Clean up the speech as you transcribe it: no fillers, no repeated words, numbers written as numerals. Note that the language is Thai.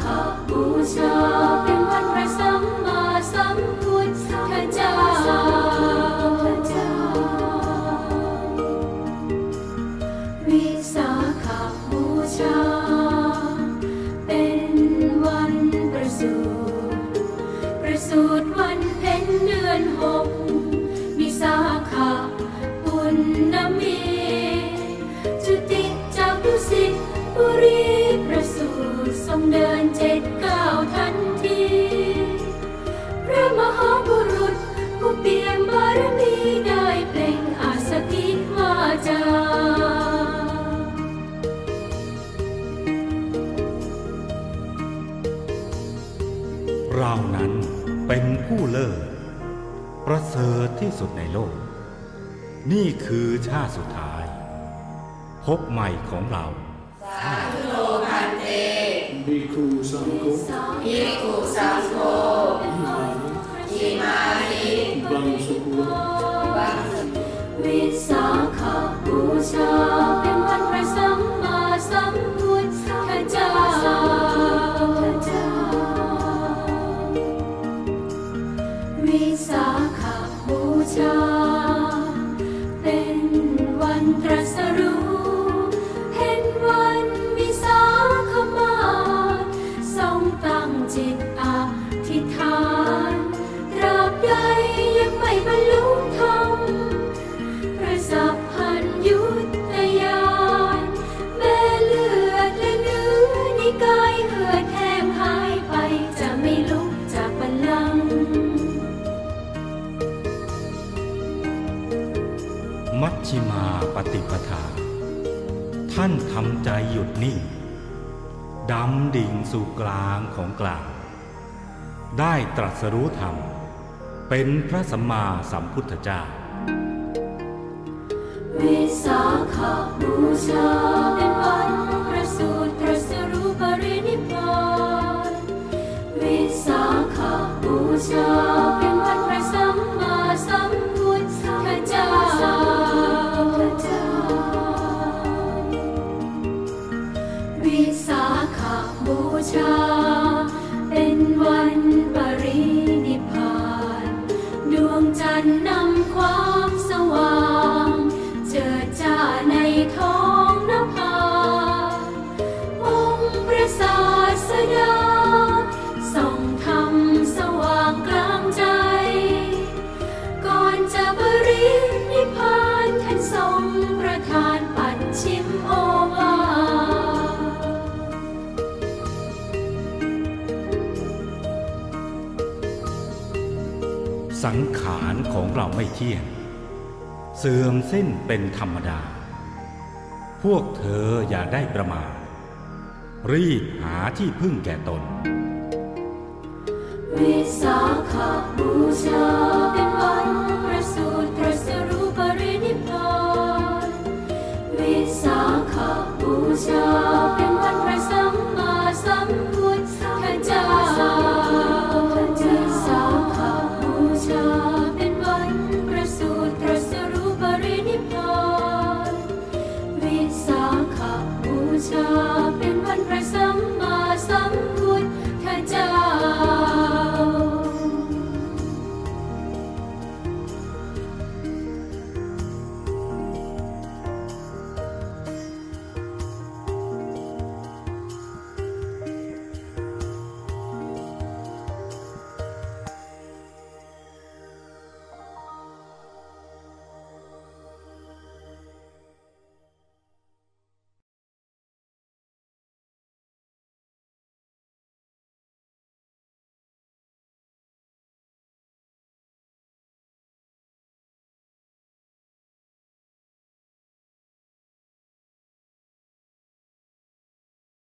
ขบูชาเป็นวันพระสัมมาสัมพุทธเจ้าวิสาขบูชาเป็นวันประสูติวันเพ็ญเดือน6วิสาขปุณณมีจุติจากดุสิตบุรีประสูติทรงเดิน7-9ทันทีพระมหาบุรุษผู้เปี่ยมบารมีได้เปล่งอาสกิวาจาเรานั้นเป็นผู้เลิศประเสริฐที่สุดในโลกนี่คือชาติสุดท้ายพบใหม่ของเราสาธุโลพันเตภิกขุสังโฆภิกขุสังโฆอิมานิบังสุกุลวิสาขบูชาเป็นวันพระสัมมาสัมพุทธเจ้าวิสาขบูชาเป็นวันตรัสรู้เห็นวันวิสาขมาทรงตั้งจิตอธิษฐานตราบใดยังไม่บรรลุธรรมพระสัพพัญญุตญาณแม้เลือดและเนื้อในกายเหือดแห้งหายไปจะไม่ลุกจากบัลลังก์มัชฌิมาปฏิปทาท่านทำใจหยุดนิ่งดำดิ่งสู่กลางของกลางได้ตรัสรู้ธรรมเป็นพระสัมมาสัมพุทธเจ้าวิสาขบูชาเป็นวันประสูติตรัสรู้ปรินิพพานวิสาขบูชาเป็นวันพระสัมมาสัมพุทธเจ้าวิสาขบูชาเป็นวันปรินิพพานดวงจันทร์นำความสว่างเจิดจ้าในท้องนภาองค์พระศาสดาส่องธรรมสว่างกลางใจก่อนจะปรินิพพานท่านทรงประทานปัจฉิมโอวาทสังขารของเราไม่เที่ยงเสื่อมสิ้นเป็นธรรมดาพวกเธออย่าได้ประมาทรีบหาที่พึ่งแก่ตนวิสาขบูชาเป็นวันประสูติตรัสรู้ปรินิพพานวิสาขบูชา